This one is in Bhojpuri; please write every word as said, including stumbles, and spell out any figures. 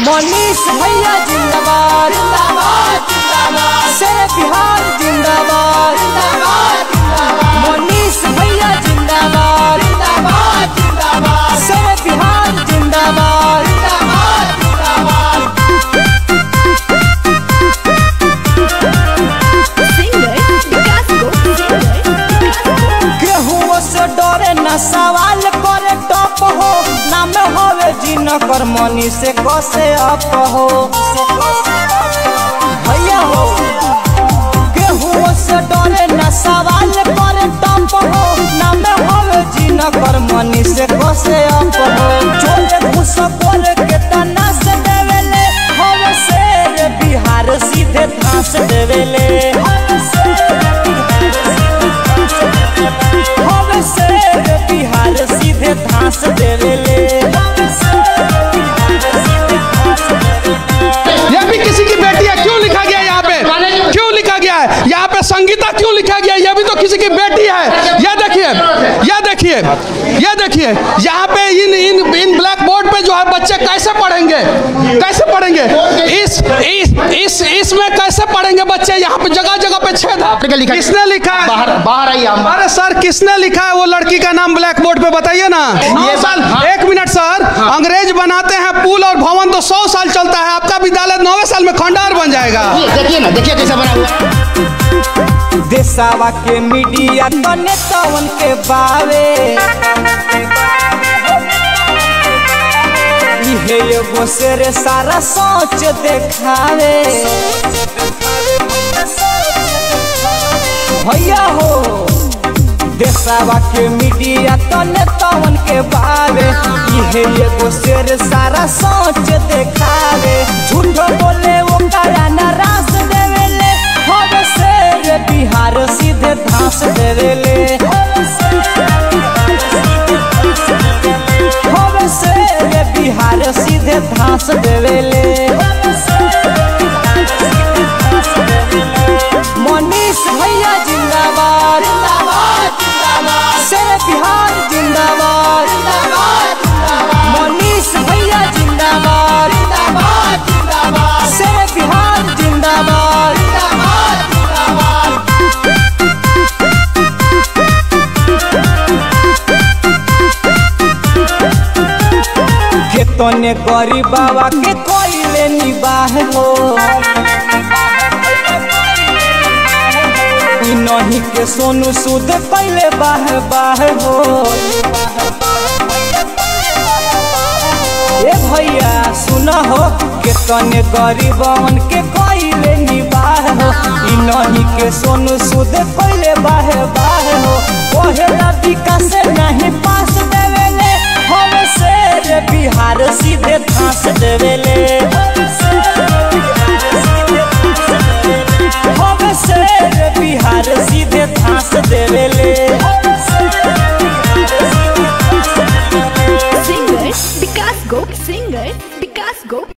मनीष भैया जिंदाबाद जिंदाबाद जिंदाबाद, शेर बिहार जिंदाबाद जिंदाबाद जिंदाबाद, मनीष भैया जिंदाबाद जिंदाबाद जिंदाबाद, शेर बिहार जिंदाबाद जिंदाबाद जिंदाबाद। केहू से डरे न सवाल करे टॉप हो, नाम होवे जिन कर मनी से कसे अप हो भैया हो। केहू से डरे न सवाल करे टॉप हो, नाम होवे जिन कर मनी से कसे अप हो। चोले घुस बोल के तना से देवेले, होवे शेर बिहार सीधे धांस देवेले, होवे शेर बिहार सीधे धांस देवेले। ये भी किसी की बेटी है, क्यों लिखा गया यहाँ पे, क्यों लिखा गया है यहाँ पे संगीता क्यों लिखा गया? ये भी तो किसी की बेटी है। ये देखिए ये देखिए ये देखिए यहाँ पे इन इन इन ब्लैक बोर्ड पे जो है बच्चे कैसे पढ़ेंगे, कैसे पढ़ेंगे? इस इस इस इसमें कैसे पढ़ेंगे बच्चे? यहाँ पे जगह जगह पे छेद है। किसने लिखा है? बाहर बाहर आइए। अरे सर किसने लिखा है वो लड़की का नाम ब्लैक बोर्ड पे बताइए ना। ये साल हाँ। एक मिनट सर हाँ। अंग्रेज बनाते हैं पुल और भवन तो सौ साल चलता है, आपका विद्यालय नौवे साल में खंडार बन जाएगा। देखिए ना, देखिए कैसा बना हुआ। देशवा के मीडिया तो नेतावन के बावे, इहे एगो शेर सारा सोच देखावे भैया हो। देशवा के मीडिया तो नेतावन के बावे, इहे एगो शेर सारा सोच देखावे। झूठ बोले वो काला नाराज देवेले, होवे शेर बिहार सीधे धांस देवेले, होवे शेर बिहार सीधे धांस देवेले। मनीष भैया जिंदाबाद जिंदाबाद जिंदाबाद, शेर बिहार जिंदाबाद जिंदाबाद जिंदाबाद, मनीष भैया जिंदाबाद जिंदाबाद जिंदाबाद, शेर बिहार जिंदाबाद जिंदाबाद जिंदाबाद। खेतने गरीब बाबा के कोइले निबाह हो, नहीं के सोनू सूद पहले बाह बाह हो। ए भैया सुना हो, कितने गरीबन के कोइले निबाह हो, नहीं के सोनू सूद पहले बाह बाह हो। पहला विकास नहीं पास देवेले, होवे शेर बिहार सीधे धांस देवेले, होवे शेर बिहार सीधे धांस देवेले।